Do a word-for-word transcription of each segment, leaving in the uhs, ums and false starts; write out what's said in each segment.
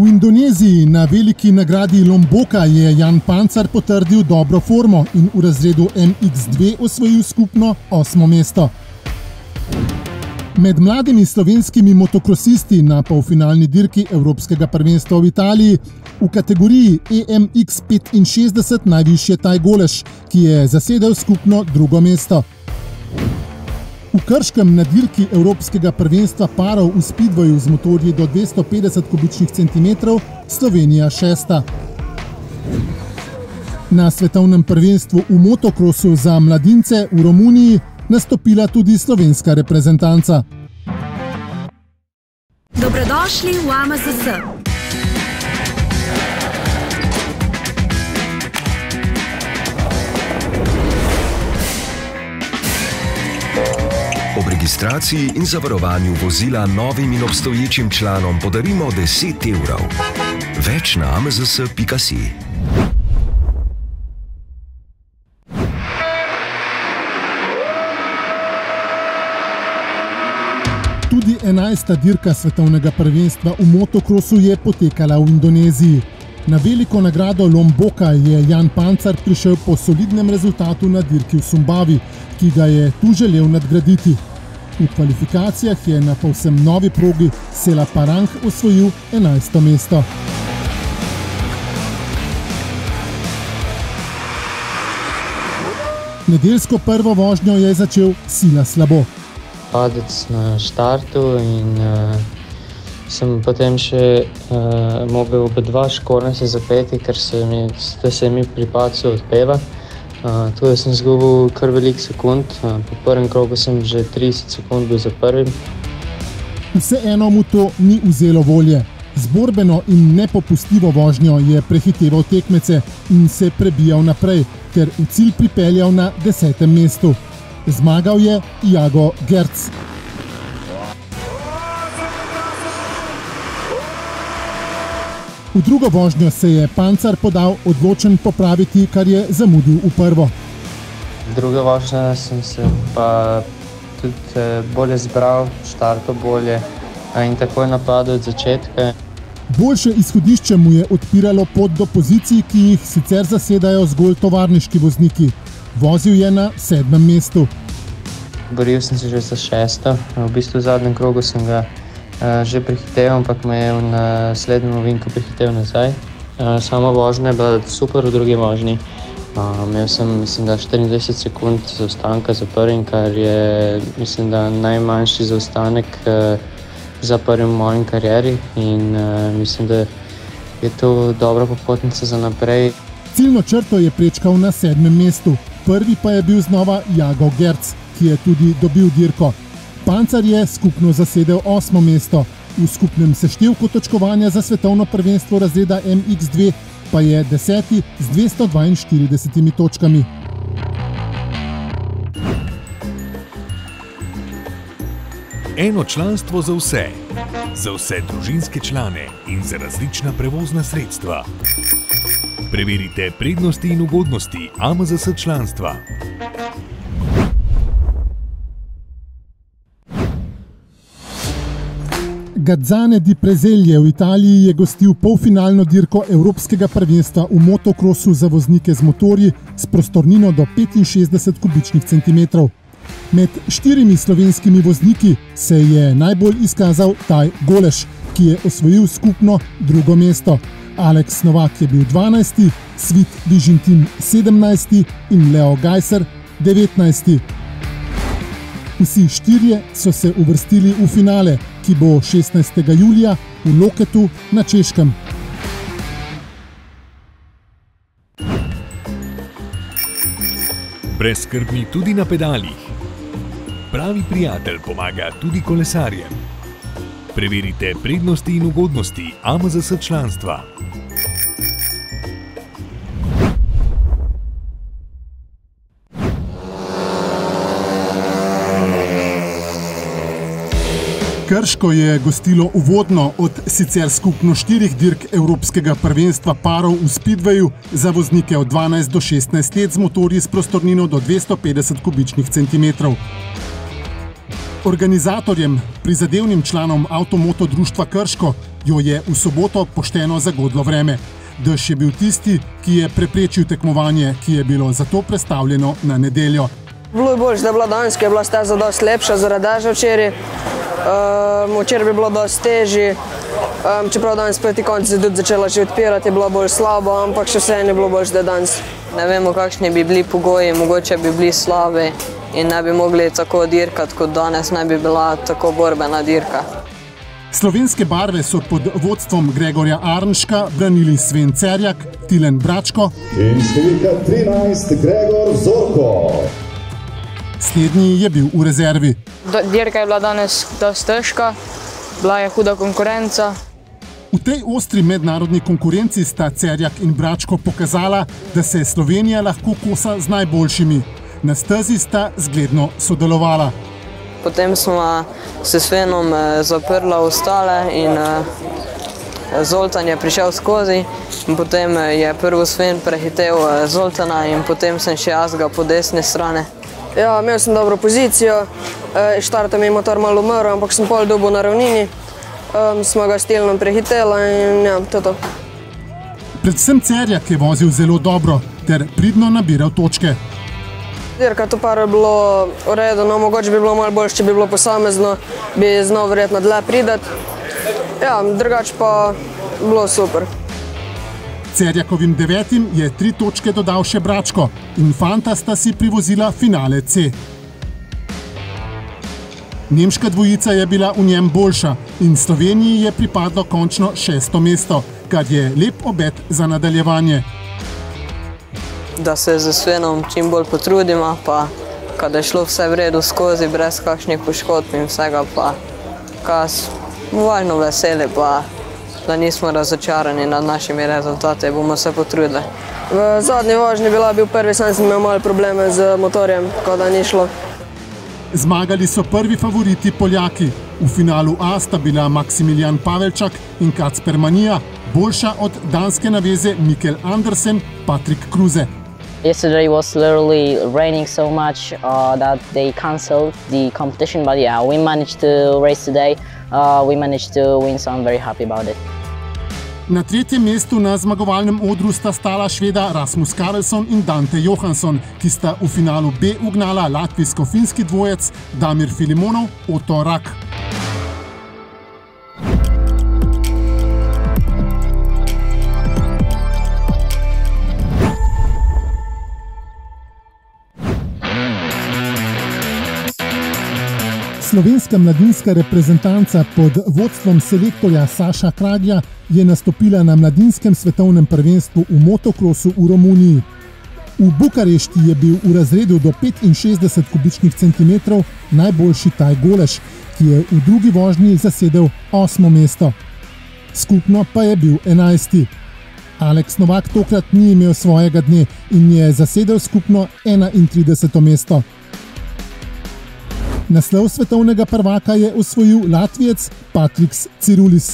V Indoneziji na veliki nagradi Lomboka je Jan Pancar potrdil dobro formo in v razredu M X dve osvojil skupno osmo mesto. Med mladimi slovenskimi motokrosisti na polfinalni dirki Evropskega prvenstva v Italiji v kategoriji E M X petinšestdeset najvišje Taj Goleš, ki je zasedel skupno drugo mesto. V Krškem na dirki Evropskega prvenstva parov v speedwayu z motorji do dvesto petdeset kubičnih centimetrov Slovenija šesta. Na svetovnem prvenstvu v motokrosu za mladince v Romuniji nastopila tudi slovenska reprezentanca. Dobrodošli v A M Z S. Ob registraciji in zavarovanju vozila novim in obstoječim članom podarimo deset evrov. Več na a m z s pika si. Tudi enajsta dirka svetovnega prvenstva v motokrosu je potekala v Indoneziji. Na veliko nagrado Lomboka je Jan Pancar prišel po solidnem rezultatu na dirki v Sumbavi, ki ga je tu želel nadgraditi. V kvalifikacijah je na povsem novi progi Sela Parang osvojil enajsto mesto. Nedeljsko prvo vožnjo je začel sila slabo. Padec na štartu in uh, sem potem še uh, mogel oba dva škornja se zapeti, ker se mi, se mi pri padcu odpeva. Uh, tu sem izgubil kar velik sekund, uh, po prvem krogu sem že trideset sekund bil za prvim. Vseeno mu to ni vzelo volje. Z borbeno in nepopustljivo vožnjo je prehiteval tekmece in se prebijal naprej, ter v cilj pripeljal na desetem mestu. Zmagal je Iago Gerc. V drugo vožnjo se je Pancar podal odločen popraviti, kar je zamudil v prvo. V drugo vožnjo sem se pa tudi bolje zbral, štartal bolje in takoj napadal od začetka. Boljše izhodišče mu je odpiralo pot do pozicij, ki jih sicer zasedajo zgolj tovarniški vozniki. Vozil je na sedmem mestu. Boril sem se že za šesto. V bistvu v zadnjem krogu sem ga uh, že prehitev, ampak me je v naslednjem ovinku prehitev nazaj. Uh, sama vožnja je bila super v drugi vožnji. Uh, imel sem, mislim, da štiriindvajset sekund zaostanka za prvim, kar je, mislim, da najmanjši zaostanek uh, za prvim v mojem karieri in uh, mislim, da je to dobra popotnica za naprej. Ciljno črto je prečkal na sedmem mestu. Prvi pa je bil znova Iago Gerc, ki je tudi dobil dirko. Pancar je skupno zasedel osmo mesto. V skupnem seštevku točkovanja za svetovno prvenstvo razreda M X dve pa je deseti z dvesto dvainštiridesetimi točkami. Eno članstvo za vse. Za vse družinske člane in za različna prevozna sredstva. Preverite prednosti in ugodnosti A M Z S članstva. Gazzane di Preselje v Italiji je gostil polfinalno dirko Evropskega prvenstva v motokrosu za voznike z motorji s prostornino do petinšestdeset kubičnih centimetrov. Med štirimi slovenskimi vozniki se je najbolj izkazal Taj Goleš, ki je osvojil skupno drugo mesto. Alex Novak je bil dvanajsti, Svit Vižintin sedemnajsti in Leo Gajser devetnajsti. Vsi štirje so se uvrstili v finale, ki bo šestnajstega julija v Loketu na Češkem. Brezskrbni tudi na pedalih. Pravi prijatelj pomaga tudi kolesarjem. Preverite prednosti in ugodnosti A M Z S članstva. Krško je gostilo uvodno od sicer skupno štirih dirk Evropskega prvenstva parov v speedwayu za voznike od dvanajst do šestnajst let z motorji s prostornino do dvesto petdeset kubičnih centimetrov. Organizatorjem, prizadevnim članom Avtomoto društva Krško jo je v soboto pošteno zagodlo vreme. Dež je bil tisti, ki je preprečil tekmovanje, ki je bilo zato prestavljeno na nedeljo. Bilo je boljše, da je bila danes, ki je bila steza dosti lepša zaradi dežja včeraj. Um, včeraj bi bilo dosti težje, um, čeprav danes proti koncu se tudi začela že odpirati, je bilo bolj slabo, ampak še vseeno je bilo boljše, da je danes. Ne vemo, kakšni bi bili pogoji, mogoče bi bili slabi in ne bi mogli tako dirkati, kot danes ne bi bila tako borbena dirka. Slovenske barve so pod vodstvom Gregorja Arnška branili Sven Cerjak, Tilen Bračko in številka trinajst Gregor Zorko. Slednji je bil v rezervi. Dirka je bila danes dosti težka, bila je huda konkurenca. V tej ostri mednarodni konkurenci sta Cerjak in Bračko pokazala, da se Slovenija lahko kosa z najboljšimi. Na stezi sta zgledno sodelovala. Potem smo se s Svenom zaprla ostale in Zoltan je prišel skozi. In potem je prvo Sven prehitel Zoltana in potem sem še jaz ga po desni strani. Ja, imel sem dobro pozicijo, štartem je motor malo umrl, ampak sem pol dobil na ravnini. Um, smo ga stilno prehitela in ja, to je to. Predvsem Cerjak je vozil zelo dobro ter pridno nabiral točke. Dirka to par je bilo v redu, no mogoče bi bilo malo boljše, če bi bilo posamezno, bi znal verjetno dlje pridati. Ja, drugače pa bilo super. Cerjakovim devetim je tri točke dodal še Bračko in fanta sta si privozila finale C. Nemška dvojica je bila v njem boljša in Sloveniji je pripadlo končno šesto mesto, kar je lep obet za nadaljevanje. Da se z Svenom čim bolj potrudimo, pa kada je šlo vse v redu skozi, brez kakšnih poškodb in vsega, pa kas valjno veseli, pa da nismo razočarani nad našimi rezultati, bomo se potrudili. V zadnji vožnji bila bil prvi, sam sem imel malo probleme z motorjem, tako da ni šlo. Zmagali so prvi favoriti Poljaki. V finalu A sta bila Maksimilijan Pavelčak in Kacper Manija, boljša od danske naveze Mikkel Andersen, Patrik Kruze. Yesterday was literally raining so much uh, that they cancelled the competition, but yeah, we managed to race today. Uh, we managed to win, so I'm very happy about it. Na tretjem mestu na zmagovalnem odru sta stala Šveda Rasmus Karlsson in Dante Johansson, ki sta v finalu B ugnala latvijsko-finski dvojec Damir Filimonov, Otto Rak. Slovenska mladinska reprezentanca pod vodstvom selektorja Saša Kraglja je nastopila na mladinskem svetovnem prvenstvu v motokrosu v Romuniji. V Bukarešti je bil v razredu do petinšestdeset kubičnih centimetrov najboljši Taj Goleš, ki je v drugi vožnji zasedel osmo mesto. Skupno pa je bil enajsti. Aleks Novak tokrat ni imel svojega dne in je zasedel skupno enaintrideseto mesto. Naslov svetovnega prvaka je osvojil Latvijec Patriks Cirulis.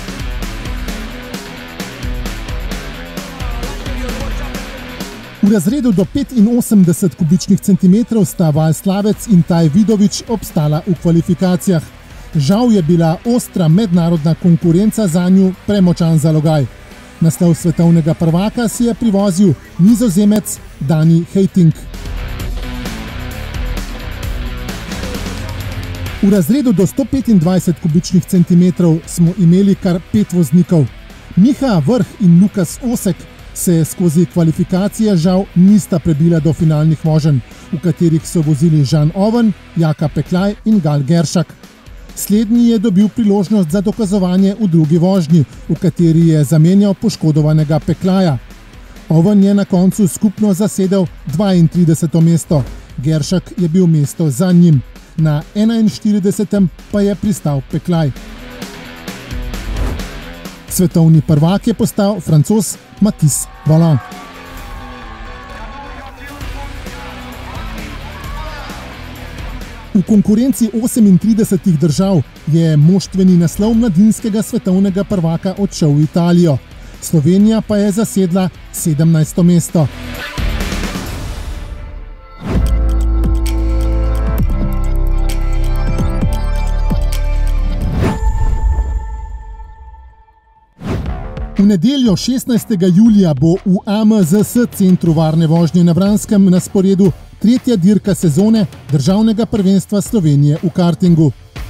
V razredu do petinosemdeset kubičnih centimetrov sta Val Slavec in Taj Vidovič obstala v kvalifikacijah. Žal je bila ostra mednarodna konkurenca zanju premočan zalogaj. Naslov svetovnega prvaka si je privozil Nizozemec Dani Heiting. V razredu do sto petindvajset kubičnih centimetrov smo imeli kar pet voznikov. Miha Vrh in Lukas Osek se skozi kvalifikacije žal nista prebila do finalnih voženj, v katerih so vozili Žan Oven, Jaka Peklaj in Gal Geršak. Slednji je dobil priložnost za dokazovanje v drugi vožnji, v kateri je zamenjal poškodovanega Peklaja. Oven je na koncu skupno zasedel dvaintrideseto mesto, Geršak je bil mesto za njim. Na enainštiridesetem pa je pristal Peklaj. Svetovni prvak je postal Francoz Mathis Wallin. V konkurenci osemintridesetih držav je moštveni naslov mladinskega svetovnega prvaka odšel v Italijo. Slovenija pa je zasedla sedemnajsto mesto. V nedeljo šestnajstega julija bo v A M Z S centru varne vožnje na Vranskem na sporedu tretja dirka sezone državnega prvenstva Slovenije v kartingu.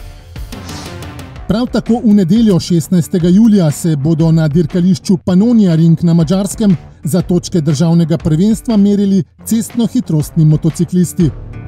Prav tako v nedeljo šestnajstega julija se bodo na dirkališču Pannonia Ring na Madžarskem za točke državnega prvenstva merili cestno-hitrostni motociklisti.